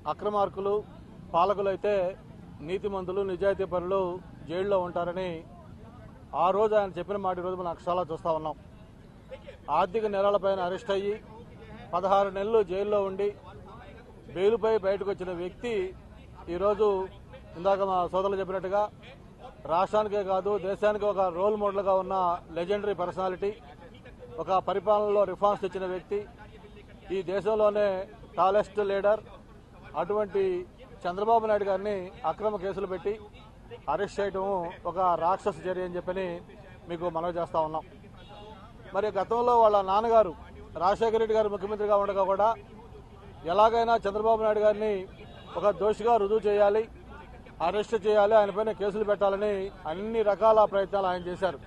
అక్రమార్కులు పాలకులైతే నీతిమంతులు నిజాయితీ పరులు జైల్లో ఉంటారని ఆ రోజు ఆయన చెప్పిన మాట ఈరోజు మనం అక్షరాలా చూస్తూ ఉన్నాం. ఆర్థిక నేరాలపైన అరెస్ట్ అయ్యి 16 నెలలు జైల్లో ఉండి బెయిలుపై బయటకు వచ్చిన వ్యక్తి ఈరోజు ఇందాక మా సోదరులు చెప్పినట్టుగా రాష్ట్రానికే కాదు దేశానికి ఒక రోల్ మోడల్గా ఉన్న లెజెండరీ పర్సనాలిటీ, ఒక పరిపాలనలో రిఫార్మ్స్ ఇచ్చిన వ్యక్తి, ఈ దేశంలోనే టాలెస్ట్ లీడర్ అటువంటి చంద్రబాబు నాయుడు గారిని అక్రమ కేసులు పెట్టి అరెస్ట్ చేయడం ఒక రాక్షస చర్య అని చెప్పని మీకు మనవి చేస్తా ఉన్నాం. మరి గతంలో వాళ్ళ నాన్నగారు రాజశేఖర రెడ్డి గారు ముఖ్యమంత్రిగా ఉండగా కూడా ఎలాగైనా చంద్రబాబు నాయుడు గారిని ఒక దోషిగా రుజువు చేయాలి, అరెస్ట్ చేయాలి, ఆయనపైన కేసులు పెట్టాలని అన్ని రకాల ప్రయత్నాలు ఆయన చేశారు.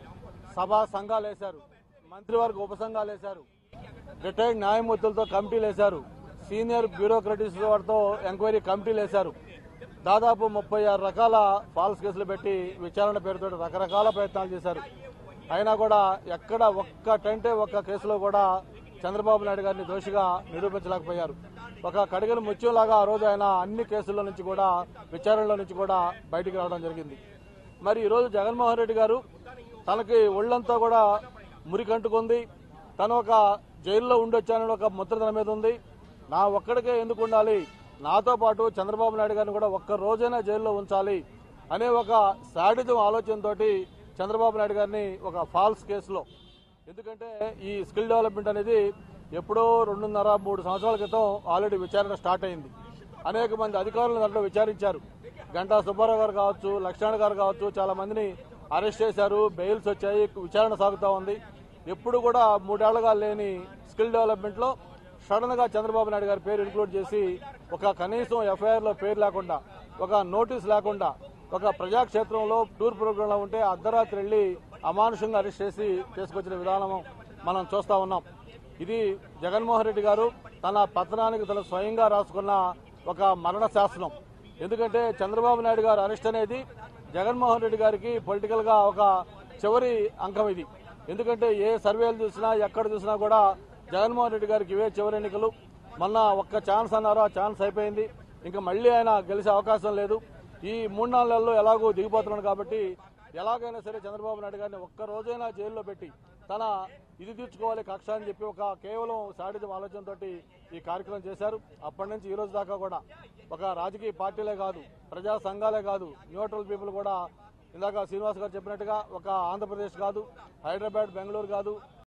సభా సంఘాలు వేశారు, మంత్రివర్గ ఉపసంఘాలు వేశారు, రిటైర్డ్ న్యాయమూర్తులతో కమిటీలు వేశారు, సీనియర్ బ్యూరోక్రటిస్ వారితో ఎంక్వైరీ కమిటీలు వేశారు. దాదాపు 36 రకాల ఫాల్స్ కేసులు పెట్టి విచారణ పేరుతో రకరకాల ప్రయత్నాలు చేశారు. అయినా కూడా ఎక్కడ ఒక్క కేసులో కూడా చంద్రబాబు నాయుడు గారిని దోషిగా నిరూపించలేకపోయారు. ఒక కడిగిన ముత్యంలాగా ఆ రోజు ఆయన అన్ని కేసుల్లో నుంచి కూడా విచారణలో నుంచి కూడా బయటికి రావడం జరిగింది. మరి ఈరోజు జగన్మోహన్ రెడ్డి గారు తనకి ఒళ్ళంతా కూడా మురికంటుకుంది, తను ఒక జైల్లో ఉండొచ్చానని ఒక ముద్ర తన మీద ఉంది. నా ఒక్కడికే ఎందుకు ఉండాలి, నాతో పాటు చంద్రబాబు నాయుడు గారిని కూడా ఒక్క రోజైనా జైల్లో ఉంచాలి అనే ఒక శాడిజం ఆలోచనతోటి చంద్రబాబు నాయుడు గారిని ఒక ఫాల్స్ కేసులో, ఎందుకంటే ఈ స్కిల్ డెవలప్మెంట్ అనేది ఎప్పుడో 2.5-3 సంవత్సరాల క్రితం ఆల్రెడీ విచారణ స్టార్ట్ అయింది. అనేక మంది అధికారులు దాంట్లో విచారించారు. గంటా సుబ్బారావు గారు కావచ్చు, లక్ష్మణ్ గారు కావచ్చు, చాలా మందిని అరెస్ట్ చేశారు, బెయిల్స్ వచ్చాయి, విచారణ సాగుతూ ఉంది. ఎప్పుడు కూడా 3 ఏళ్లుగా లేని స్కిల్ డెవలప్మెంట్ లో సడన్ గా చంద్రబాబు నాయుడు గారి పేరు ఇంక్లూడ్ చేసి ఒక కనీసం ఎఫ్ఐఆర్ లో పేరు లేకుండా, ఒక నోటీస్ లేకుండా, ఒక ప్రజాక్షేత్రంలో టూర్ ప్రోగ్రాంలో ఉంటే అర్ధరాత్రి వెళ్లి అమానుషంగా అరెస్ట్ చేసి తీసుకొచ్చిన విధానం మనం చూస్తా ఉన్నాం. ఇది జగన్మోహన్ రెడ్డి గారు తన పతనానికి తను స్వయంగా రాసుకున్న ఒక మరణ శాసనం. ఎందుకంటే చంద్రబాబు నాయుడు గారు అరెస్ట్ అనేది జగన్మోహన్ రెడ్డి గారికి పొలిటికల్ గా ఒక చివరి అంకం ఇది. ఎందుకంటే ఏ సర్వేలు చూసినా ఎక్కడ చూసినా కూడా జగన్మోహన్ రెడ్డి గారికి ఇవే చివరి ఎన్నికలు. మొన్న ఒక్క ఛాన్స్ అన్నారు, ఆ ఛాన్స్ అయిపోయింది. ఇంకా మళ్లీ ఆయన గెలిచే అవకాశం లేదు. ఈ 3-4 నెలల్లో ఎలాగో దిగిపోతున్నాడు కాబట్టి ఎలాగైనా సరే చంద్రబాబు నాయుడు గారిని ఒక్క రోజైనా జైల్లో పెట్టి తన ఇది తీర్చుకోవాలి కక్ష అని చెప్పి ఒక కేవలం శాడిజం ఆలోచనతో ఈ కార్యక్రమం చేశారు. అప్పటి నుంచి ఈ రోజు దాకా కూడా ఒక రాజకీయ పార్టీలే కాదు, ప్రజా సంఘాలే కాదు, న్యూట్రల్ పీపుల్ కూడా ఇందాక శ్రీనివాస్ గారు చెప్పినట్టుగా ఒక ఆంధ్రప్రదేశ్ కాదు, హైదరాబాద్, బెంగళూరు కాదు,